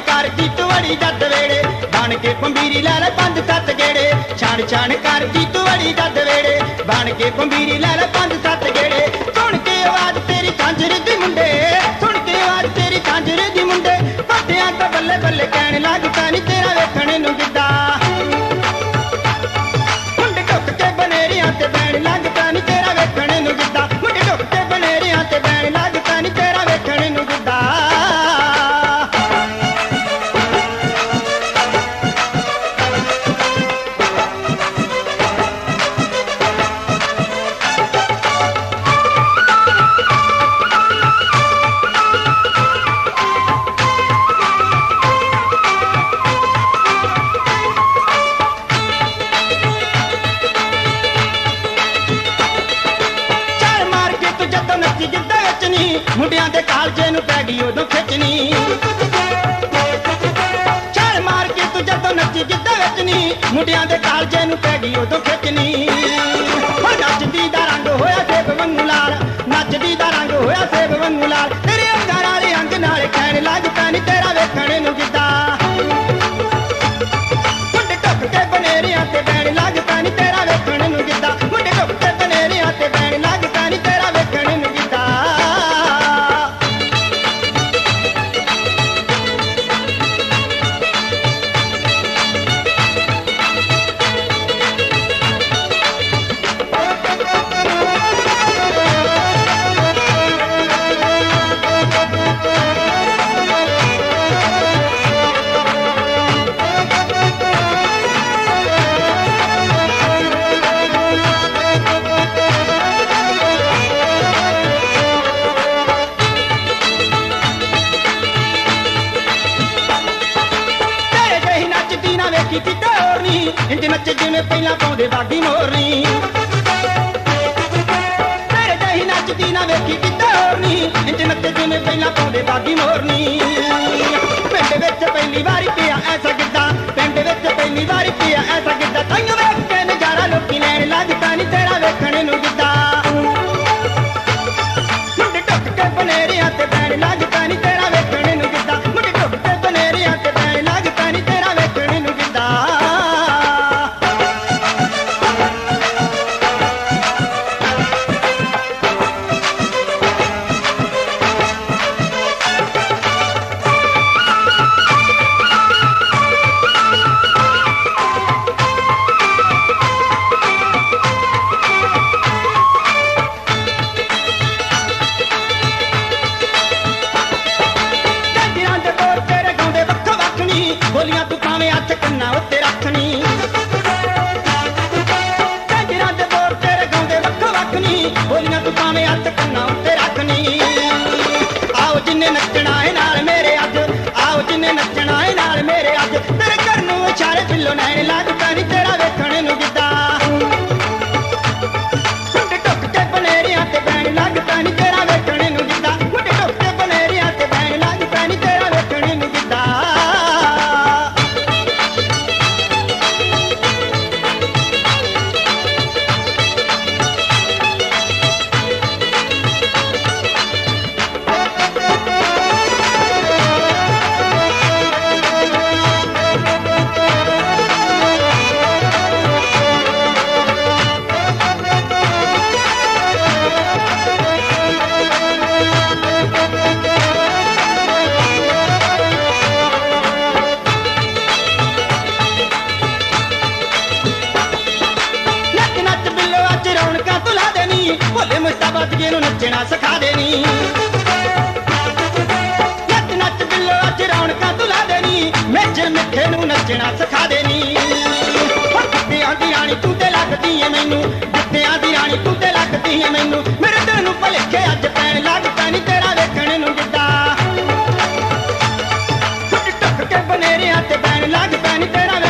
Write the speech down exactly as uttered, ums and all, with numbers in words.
करदी तू बड़ी जद वेड़े बन के पंबीरी लै लै पंज सत्त गेड़े छान छान करदी तू बड़ी जद वेड़े बन के पंबीरी लै लै पंज सत्त गेड़े सुन के आवाज तेरी झांझर दी मुंडे सुन के आवाज तेरी झांझर दी मुंडे पत्तियां तो बल्ले बल्ले कहण लग पैनी तेरा वेखण नूं गिद्दा मुंडे टुक के बनेरियां ते बैण लग पैनी तेरा वेखण नूं गिद्दा मुंडे टुक के बनेरियां ते बैण लग पैनी तेरा वेखण नूं गिद्दा मुंडियां दे कालजे नूं पै गई उदों खिचनी छल मार के तू जदों नच्ची गिद्धा विचनी मुंडियां दे कालजे नूं पै गई उदों खिचनी नचदी दा रंग होया सेब वांगू लाल नचदी दा रंग होया सेब वांगू लाल तेरे अंगां वाले अंग नाल कहण लग पैनी तेरा वेखण नूं गिद्धा मुंडे टुक के बनेरियां ते बैण लग पैनी तेरा वेखण नूं गिद्धा मुंडे टुक के बनेरियां ते बैण लग पैनी तेरा वेखण नूं गिद्धा इंज नचे जिवें पहलां पाउंदे बागी मोरनी तेरे जही नचदी ना वेखी किते होरनी इंज नचे जिवें पहलां पाउंदे बागी मोरनी पिंड विच पहली वारी पिया ऐसा गिद्धा पिंड विच पहली वारी पिया ऐसा गिद्धा ताइयों वेख के नजारा लोकी लैण लग पैनी तेरा वेखण नूं गिद्धा मुंडे टुक के बनेरियां ते बैण लग पैनी तेरा वेखण नूं गिद्धा मुंडे टुक के बनेरियां ते बैण लग पैनी तेरा वेखण नूं गिद्धा बोलियां तू भावें हत्थ कन्ना उत्ते रखनी झंजरां दे बोल तेरे गाउंदे वक्खो वक्खनी बोलियां तू भावें हत्थ कन्ना उत्ते रखनी आओ जिन्ने नच्चना है नाल मेरे अज आओ जिन्ने नच्चना है नाल मेरे अज तेरे घर नूं इशारे पिल्लो नैण लग पैनी तेरा वेखण नूं गिद्धा मुंडे टुक के बनेरियां ते बैण लग पैनी तेरा वेखण नूं गिद्धा मुंडे टुक के बनेरियां ते बैण लग पैनी तेरा वेखण नूं गिद्धा भोले मुस्ताफा जी नूं नच्चना सिखा देनी नच नच बिल्लो अज रौनकां तू ला देनी मेजर मिठे नूं नच्चना सिखा देनी जित्तियां दी राणी तू ते लगदी ऐ मैनूं जित्तियां दी राणी तू ते लगदी ऐ मैनूं मेरे दिल नूं भुलेखे अज पैण लग पैनी तेरा वेखण नूं गिद्धा टुक के बनेरियां ते बैण लग पैनी तेरा